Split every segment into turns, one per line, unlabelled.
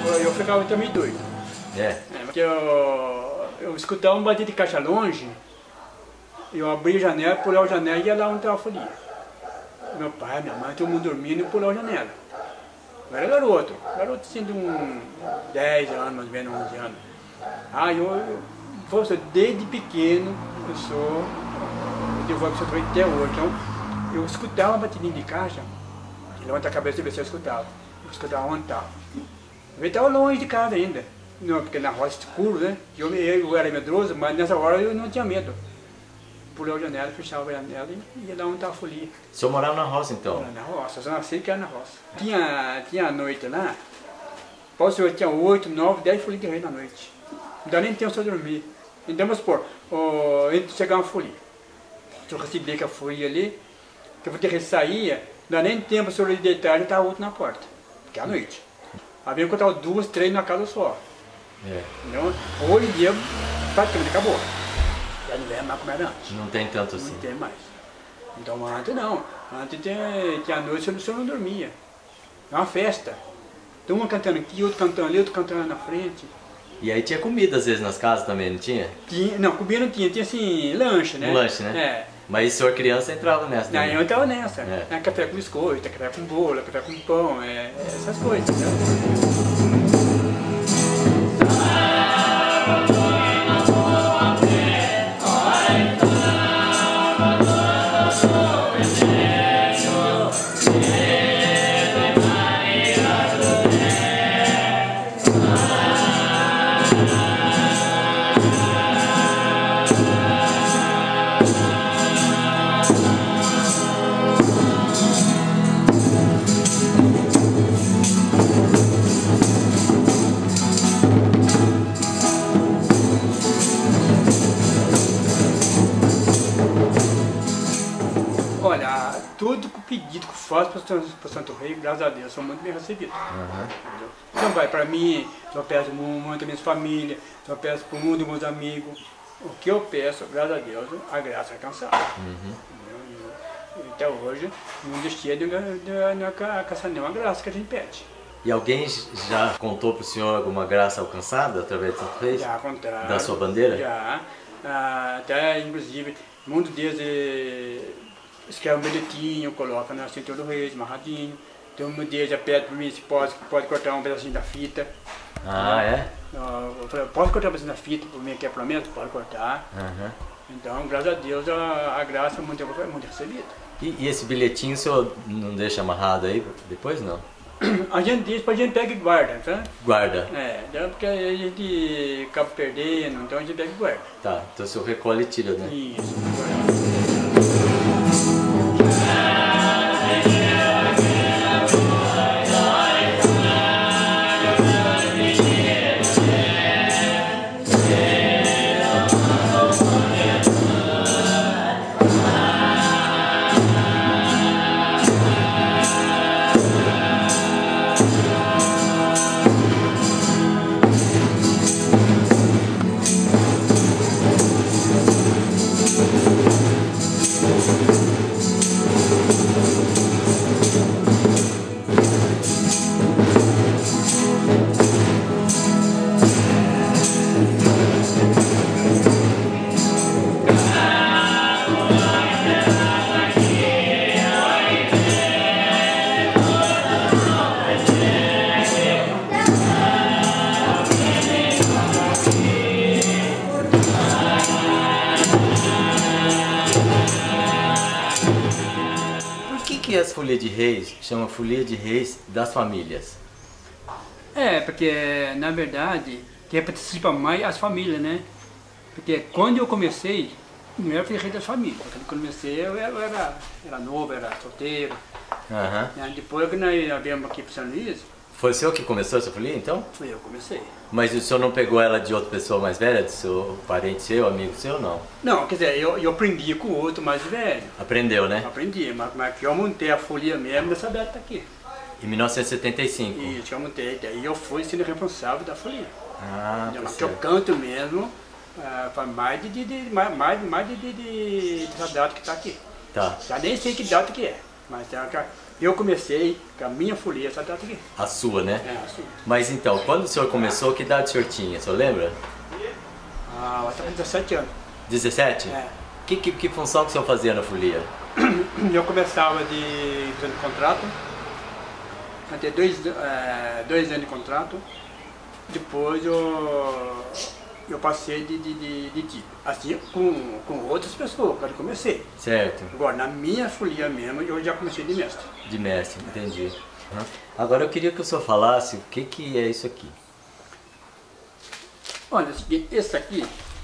eu ficava também doido. Porque eu escutava um bater de caixa longe, eu abria a janela, pulava a janela e ia lá onde estava a folia. Meu pai, minha mãe, todo mundo dormindo e pulava a janela. Eu era garoto assim de uns 10 anos, mais ou menos 11 anos. Desde pequeno, eu devolvo essa coisa até hoje. Então, eu escutava uma batidinha de caixa, levanta a cabeça e vê se eu escutava. Eu escutava onde estava. Eu estava longe de casa ainda. Não, porque na roça escuro, né? Eu era medroso, mas nessa hora eu não tinha medo. Pulei a janela, fechava a janela e ia lá onde estava a folia.
O senhor morava na roça então?
Na roça, eu só nasci que era na roça. Tinha a noite lá, posso dizer, tinha 8, 9, 10 folias de rei na noite. Não dá nem tempo de eu dormir. Então vamos supor, antes de chegar uma folia, se eu receber com a folia ali, que eu vou ter que sair, não dá nem tempo se eu deitar e estava outro na porta, porque é a noite. Havia que eu estava 2, 3 na casa só. Então, hoje em dia, praticamente acabou. Já não é mais como era antes.
Não tem tanto assim.
Não tem mais. Então antes não. Antes tinha a noite, o senhor não dormia. É uma festa. Então um cantando aqui, outro cantando ali, outro cantando na frente.
E aí tinha comida às vezes nas casas também, não tinha?
Não, comida não tinha. Tinha assim, lanche, né?
Um lanche, né? Mas o senhor criança entrava nessa?
Não, eu entrava nessa. Café com biscoito, café com bolo, café com pão, essas coisas, né? Olha, tudo que o pedido que eu faço para o Santo Rei, graças a Deus, sou muito bem recebido. Então vai para mim, eu peço muito a minha família, eu peço para o mundo dos meus amigos. O que eu peço, graças a Deus, a graça é alcançada. Até hoje, não desistia de alcançar nenhuma graça que a gente pede.
E alguém já contou para o senhor alguma graça alcançada através do Santo Rei?
Já contaram.
Da sua bandeira?
Já. Até, inclusive, muitos deles escreve um bilhetinho, coloca na cintura do rei, amarradinho. Tem um deles pede para mim se pode cortar um pedacinho da fita. Eu falei, pode cortar um pedacinho da fita para mim aqui, pelo menos? Pode cortar. Então, graças a Deus, a graça é muito recebida.
E esse bilhetinho o senhor não deixa amarrado aí depois, não?
A gente diz, a gente pega e guarda, sabe?
Guarda?
Porque a gente acaba perdendo, então a gente pega e guarda.
Tá, então o senhor recolhe e tira, né?
Isso,
Que as folias de reis chama folia de reis das famílias?
Porque na verdade quem participa mais é as famílias, né? Porque quando eu comecei, não era rei das famílias. Quando eu comecei eu era novo, era solteiro. Depois que nós viemos aqui para São Luís.
Foi o senhor que começou essa folia então?
Foi eu que comecei.
Mas o senhor não pegou ela de outra pessoa mais velha, do seu parente seu, amigo seu, não?
Não, quer dizer, eu aprendi com o outro mais velho.
Aprendeu, né?
Aprendi, mas que eu montei a folia mesmo dessa data tá aqui.
Em 1975?
Isso, eu montei, daí eu fui sendo responsável da folia.
Tá
eu canto mesmo, faz mais de dessa data que está aqui.
Tá.
Já nem sei que data que é, mas Eu comecei com a minha folia, essa data aqui.
A sua, né?
É, a sua.
Mas então, quando o senhor começou, que idade o senhor tinha? O senhor lembra?
Ah, eu estava com 17 anos.
17?
É.
Que função que o senhor fazia na folia?
Eu começava fazendo contrato, até 2 anos de contrato, depois eu passei de tipo, assim com outras pessoas, quando eu comecei.
Certo.
Agora, na minha folia mesmo, eu já comecei de mestre.
De mestre, entendi. Agora eu queria que o senhor falasse o que é isso aqui.
Olha, esse aqui,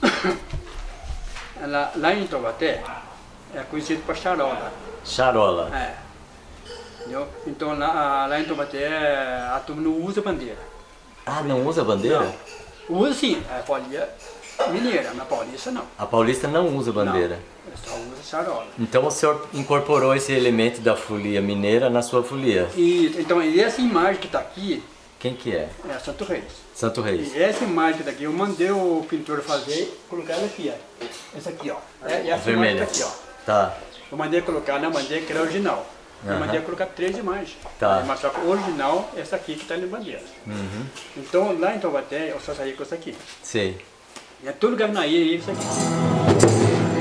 lá em Taubaté, é conhecido por charola.
Charola.
É. Entendeu? Então lá em Taubaté a turma não usa bandeira.
Ah, não usa bandeira?
Não. Usa sim, a folia mineira, na Paulista não.
A paulista não usa bandeira?
Não, só usa charola.
Então o senhor incorporou esse elemento da folia mineira na sua folia?
Então essa imagem que está aqui
Quem que é?
é Santo Reis.
Santo Reis.
E essa imagem que está aqui, eu mandei o pintor fazer, colocar ela aqui, ó. Essa aqui, ó. É essa
Vermelha.
imagem que tá aqui, ó.
Tá.
Eu mandei colocar na bandeira que era original. Eu mandei colocar 3 imagens.
Tá.
Mas só que o original é essa aqui que está na bandeira. Então lá em Taubaté eu só saí com essa aqui.
Sei.
E é todo lugar na ilha, isso aqui.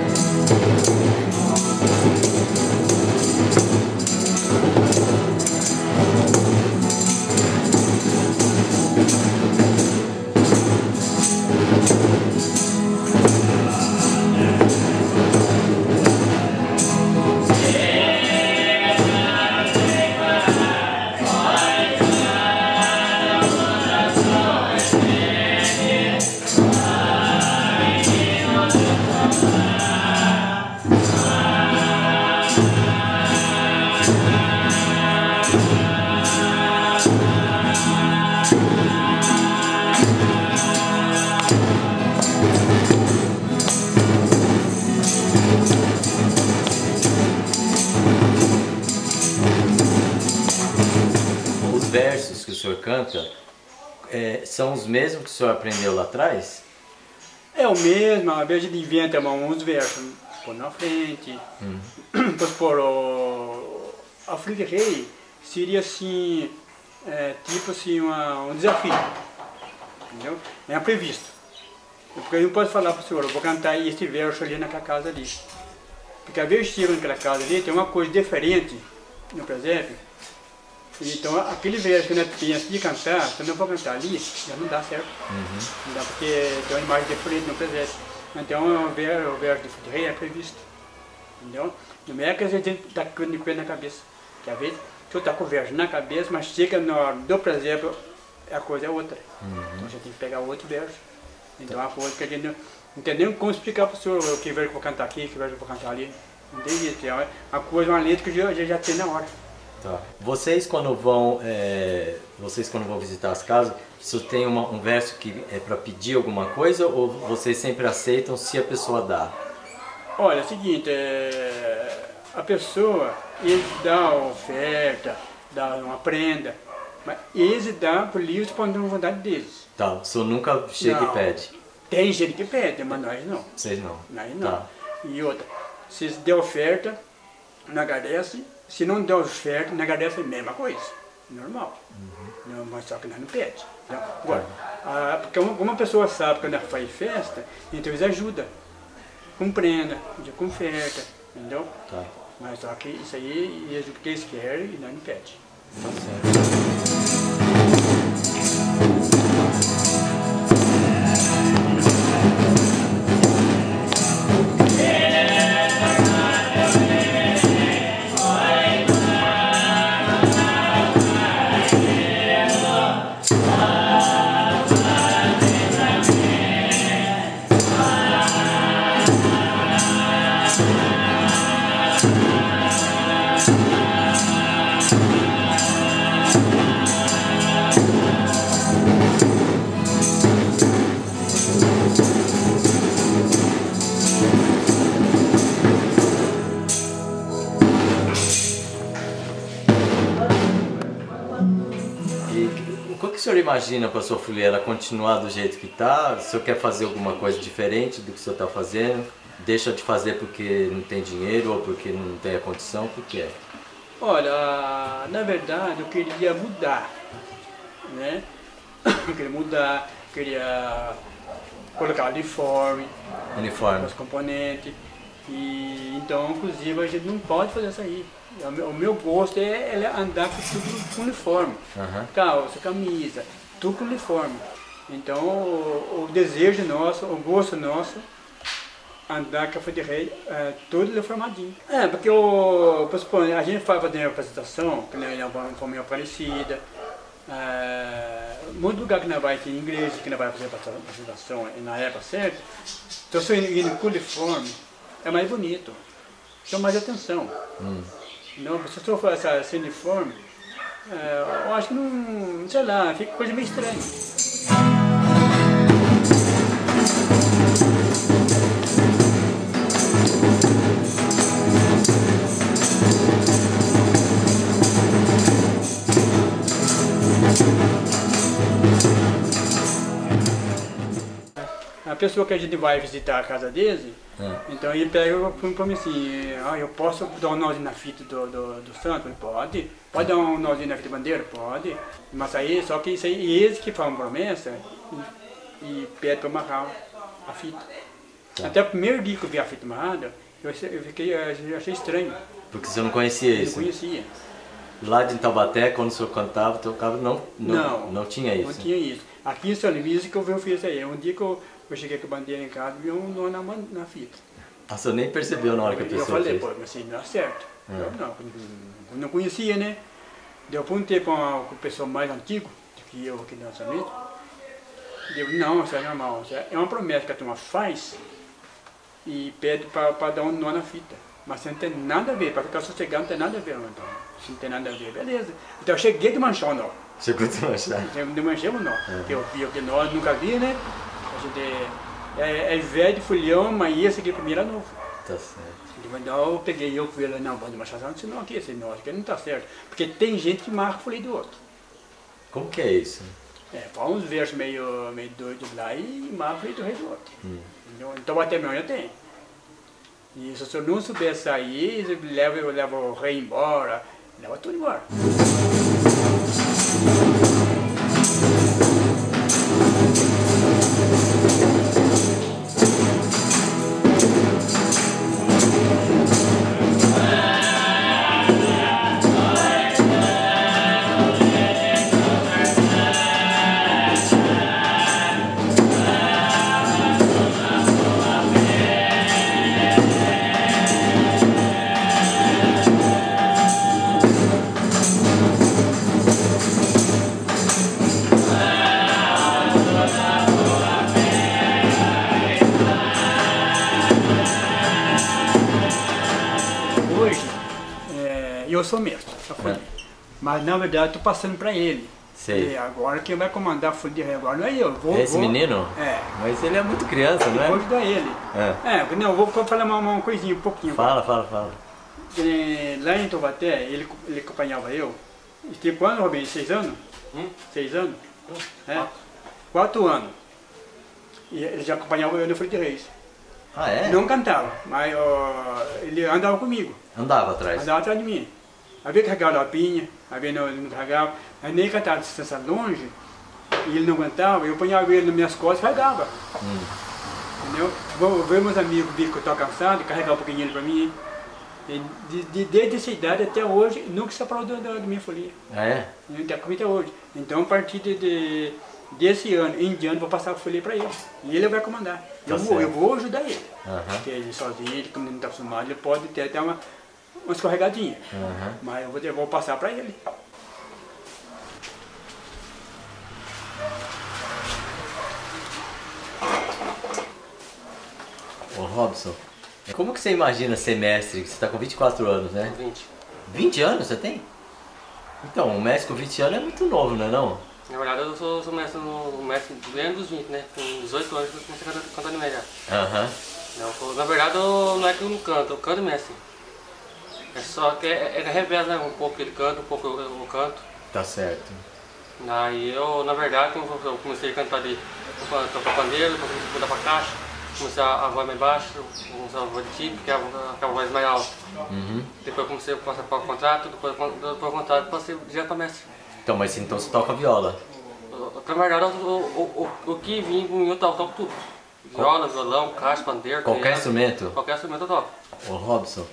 Os versos que o senhor canta são os mesmos que o senhor aprendeu lá atrás?
É o mesmo, às vezes a gente inventa uns versos, põe na frente. Depois por a Folia de Rei seria assim, tipo assim, um desafio. Entendeu? É previsto. Porque eu não posso falar para o senhor, eu vou cantar esse verso ali naquela casa ali. Porque às vezes chega naquela casa ali, tem uma coisa diferente no presépio. Então aquele verso que nós pensa de cantar, se eu não for cantar ali, já não dá certo. Não dá porque tem uma imagem diferente no presépio. Então o verso de rei é previsto. Entendeu? Não é que a gente está com coisa na cabeça. Que às vezes tu está com o verso na cabeça, mas chega na hora do presépio, a coisa é outra. Então você tem que pegar outro verso. Então é uma coisa que a gente não tem nem como explicar para o senhor o que verso que eu vou cantar aqui, que verso que eu vou cantar ali. Não tem jeito, é uma coisa, uma letra que já tem na hora.
Tá. Vocês quando vão visitar as casas, se tem um verso que é para pedir alguma coisa ou vocês sempre aceitam se a pessoa dá?
Olha, é o seguinte, a pessoa, eles dão oferta, dão uma prenda, mas eles dão por livre para a vontade deles.
Tá, o senhor nunca chega
Não.
e pede?
Tem gente que pede, mas nós não.
Vocês não?
Nós não.
Tá.
E outra, se eles der oferta, não agradece. Se não der oferta, não agradece a mesma coisa. Normal. Não, mas só que nós não pede. Então, agora, porque uma pessoa sabe que nós faz festa, então eles ajudam. Com prenda, com oferta, entendeu?
Tá.
Mas só que isso aí, eles o que eles querem e nós não pedimos.
Tá certo. O que o senhor imagina para a sua folia? Ela continuar do jeito que está? O senhor quer fazer alguma coisa diferente do que o senhor está fazendo? Deixa de fazer porque não tem dinheiro ou porque não tem a condição? Por que é?
Olha, na verdade eu queria mudar, né? Eu queria mudar, queria colocar uniforme, os componentes. E então, inclusive, a gente não pode fazer isso aí. O meu gosto é andar com tudo com uniforme. Calça, camisa, tudo com uniforme. Então, o desejo nosso, o gosto nosso, andar com a Folha de Reis, todo uniformadinho. Porque a gente faz fazer uma apresentação, que não é uma forma Aparecida. Muito lugar que não vai ter igreja, que não vai fazer apresentação na época certa. Então, se eu indo com uniforme, é mais bonito, chama mais atenção. Não, se eu for sem uniforme, eu acho que não, sei lá, fica coisa meio estranha. A pessoa que a gente vai visitar a casa deles, então ele pega para mim assim, eu posso dar um nozinho na fita do santo? Ele pode dar um nozinho na fita da bandeira? Pode, mas aí, só que isso aí, eles que fazem promessa e pedem para amarrar a fita. Até o primeiro dia que eu vi a fita amarrada, eu achei estranho.
Porque você não conhecia isso?
Não conhecia.
Lá de Taubaté, quando o senhor cantava, tocava, não tinha isso?
Não tinha isso. Aqui em São Luís que eu fiz isso aí. Um dia que eu cheguei com a bandeira em casa e vi um nó na fita.
O senhor nem percebeu na hora que a pessoa
fez? Eu falei,
fez.
mas assim, não é certo. Eu não conhecia, né? Deu para um tempo com o pessoal mais antigo do que eu aqui no lançamento. Eu não, isso é normal. Isso é uma promessa que a turma faz e pede para dar um nó na fita. Mas não tem nada a ver, para ficar sossegado não tem nada a ver, então. Se não tem nada a ver, beleza. Então eu cheguei de manchar o nó.
Chegou de manchar?
De manchar o nó. Eu vi aquele nó, nunca vi, né? A gente é velho de fulhão, mas esse aqui primeiro é novo.
Tá certo.
Então eu peguei, eu fui lá, não, vou de manchar esse nó aqui, esse nó aqui não tá certo. Porque tem gente que marca o folha do outro.
Como que é isso?
Faz uns versos meio doidos lá e marca o folha do rei do outro. Então até mesmo já tem. E se eu não souber sair, eu levo o rei embora, leva tudo embora. Eu sou mestre, mas na verdade estou passando para ele.
Sei.
Agora quem vai comandar a Folha de Reis agora não é eu.
Esse menino? Mas ele é muito criança, não é?
Vou ajudar ele. Não, eu vou falar uma coisinha, um pouquinho.
Fala.
Lá em Taubaté, ele acompanhava eu. E tem quantos, Robin? 6 anos? 6 anos? 4 anos. E ele já acompanhava eu no Folha de Reis.
Ah, é?
Não cantava, mas ele andava comigo.
Andava atrás?
Andava atrás de mim. Às vezes carregava a pinha, às vezes não carregava. Aí nem cantava a distância longe, e ele não aguentava, eu ponhava ele nas minhas costas e carregava. Entendeu? Vou ver meus amigos que eu estou cansado, carregar um pouquinho ele para mim. Desde essa idade até hoje, nunca se separou da minha folia.
Ah, é?
Está comigo até hoje. Então, a partir desse ano em diante, vou passar a folia para ele. E ele vai comandar. Eu vou ajudar ele. Porque ele sozinho, ele, como ele não está acostumado, ele pode ter até uma escorregadinha. Mas eu vou passar para ele.
Ô Robson, como que você imagina ser mestre? Você está com 24 anos, né?
20.
20 anos você tem? Então, um mestre com 20 anos é muito novo, não é não?
Na verdade eu sou mestre dentro dos 20, né? Com 18 anos eu comecei a cantar anime já. Na verdade na verdade, eu canto mestre. É só que reveza, né? Um pouco ele canta, um pouco eu canto.
Tá certo.
Aí na verdade, eu comecei a cantar tocar pandeiro, depois mudar pra caixa. comecei a voz mais baixa, comecei a voz de tipo, que é a voz mais alta. Depois comecei a passar para o contrato, depois do contrato passei direto para mestre.
Então, mas então você toca viola?
Na verdade, o que vim eu toco tudo. Viola, violão, caixa, pandeiro.
Qualquer instrumento?
Qualquer instrumento eu toco.
Ô Robson,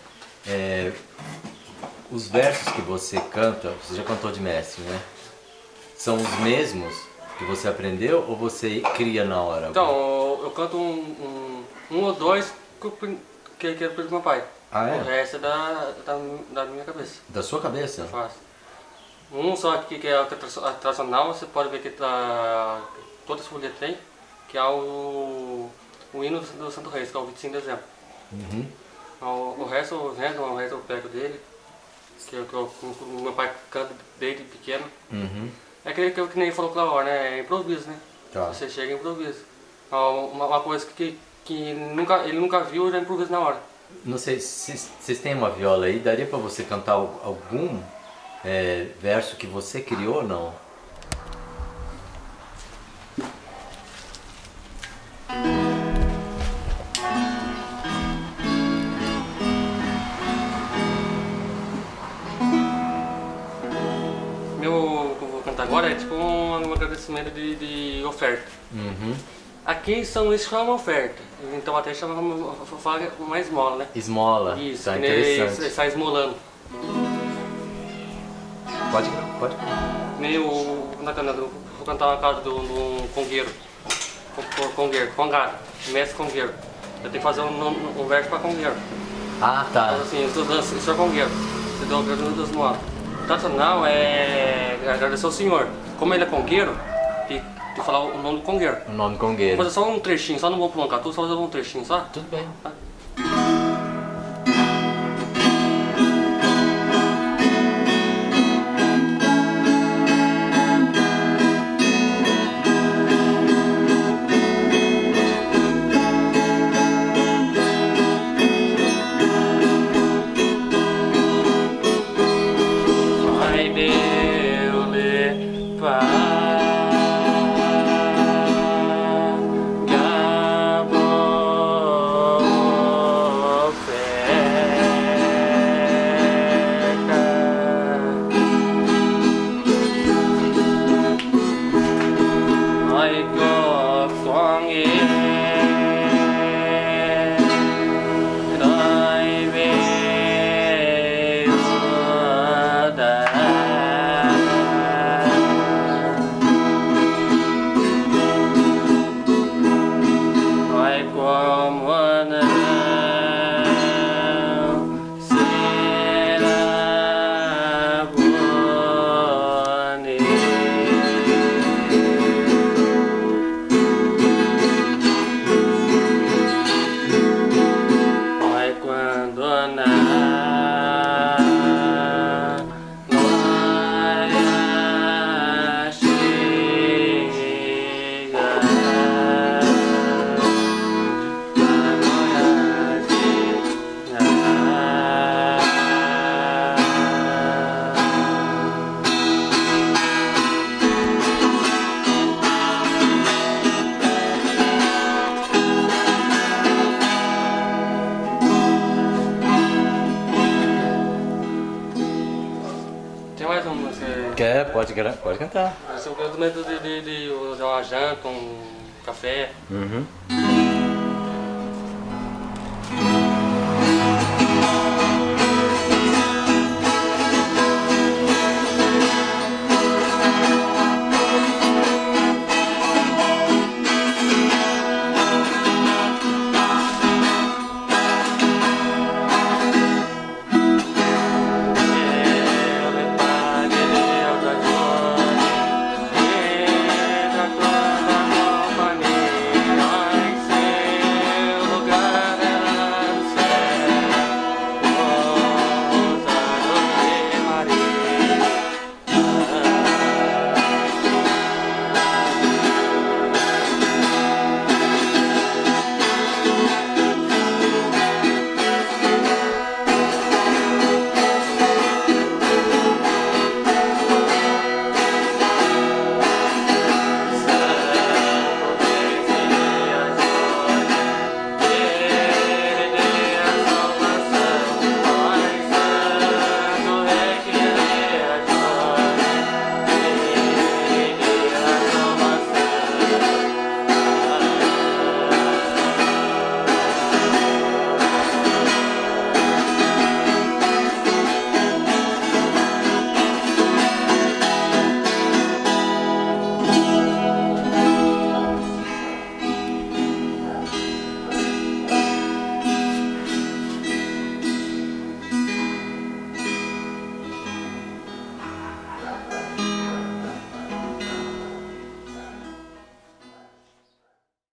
os versos que você canta, você já cantou de mestre, né? São os mesmos que você aprendeu ou você cria na hora?
Então, eu canto um ou dois que é do meu pai.
Ah, é?
O resto é da minha cabeça.
Da sua cabeça?
Eu faço. Um só aqui que é a tradicional, você pode ver que toda essa folha tem, que é o hino do Santo Reis, que é o 25 de dezembro. O resto eu pego dele, que o meu pai canta desde pequeno. É aquele que nem falou aquela hora, né? É improviso, né?
Tá.
Você chega e improvisa. Uma coisa que ele nunca viu, eu já improviso na hora.
Não sei, se vocês têm uma viola aí, daria pra você cantar algum verso que você criou ou não?
Meu que eu vou cantar agora é tipo um agradecimento de oferta. Aqui em São Luís chama oferta, então até chama uma esmola, né?
Esmola,
Isso,
tá
que
interessante.
nem sai esmolando.
Pode.
Nem vou cantar uma casa do congueiro, congado, mestre congueiro. Eu tenho que fazer um verso para congueiro.
Ah, tá.
Então, assim, eu sou congueiro, eu dou a esmola. O tradicional é agradecer ao senhor. Como ele é congueiro, tem que falar o nome do congueiro.
O nome congueiro.
Vou fazer só um trechinho, só não vou prolongar tudo, só fazer um trechinho, só?
Tudo bem. Quer? Pode cantar.
Esse é o momento de uma janta, um café.